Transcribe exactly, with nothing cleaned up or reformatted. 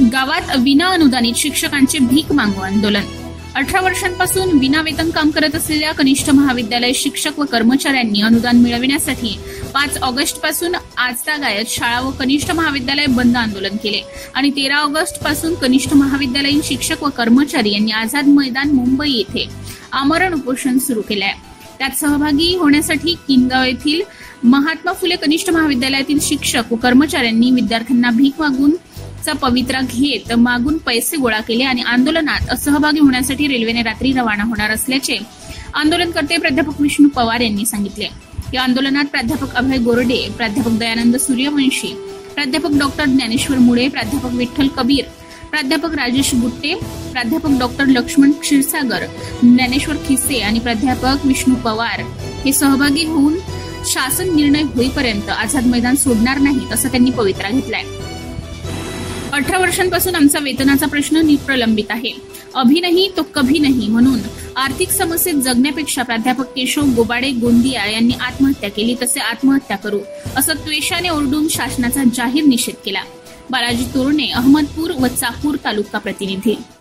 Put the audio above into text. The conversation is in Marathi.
गावात विना अनुदानित शिक्षकांचे भीक मागू आंदोलन। अठरा वर्षांपासून विना वेतन काम करत असलेल्या कनिष्ठ महाविद्यालय शिक्षक व कर्मचाऱ्यांनी अनुदान मिळविण्यासाठी पाच ऑगस्ट पासून आजतागायत शाळा व कनिष्ठ महाविद्यालय बंद आंदोलन केले आणि तेरा ऑगस्ट पासून कनिष्ठ महाविद्यालयीन शिक्षक व कर्मचारी यांनी आझाद मैदान मुंबई येथे आमरण उपोषण सुरू केले आहे। त्यात सहभागी होण्यासाठी किनगाव येथील महात्मा फुले कनिष्ठ महाविद्यालयातील शिक्षक व कर्मचाऱ्यांनी विद्यार्थ्यांना भीक मागून चा पवित्रा घेत मागून पैसे गोळा केले आणि आंदोलनात सहभागी होण्यासाठी रेल्वेने रात्री रवाना होणार असल्याचे आंदोलनकर्ते प्राध्यापक विष्णू पवार यांनी सांगितले। या आंदोलनात प्राध्यापक अभय गोरडे, प्राध्यापक दयानंद सूर्यवंशी, प्राध्यापक डॉक्टर ज्ञानेश्वर मुळे, प्राध्यापक विठ्ठल कबीर, प्राध्यापक राजेश गुट्टे, प्राध्यापक डॉक्टर लक्ष्मण क्षीरसागर, ज्ञानेश्वर खिसे आणि प्राध्यापक विष्णू पवार हे सहभागी होऊन शासन निर्णय होईपर्यंत आझाद मैदान सोडणार नाही असं त्यांनी पवित्रा घेतलाय। अठरा वर्षांपासून आमचा वेतनाचा प्रश्न प्रलंबित आहे, अभी नाही तो कभी नाही म्हणून आर्थिक समस्येत जगण्यापेक्षा प्राध्यापक केशव गोबाडे गोंदिया यांनी आत्महत्या केली तसे आत्महत्या करू असं त्वेषाने ओरडून शासनाचा जाहीर निषेध केला। बालाजी तोरणे, अहमदपूर व चाकूर तालुका प्रतिनिधी।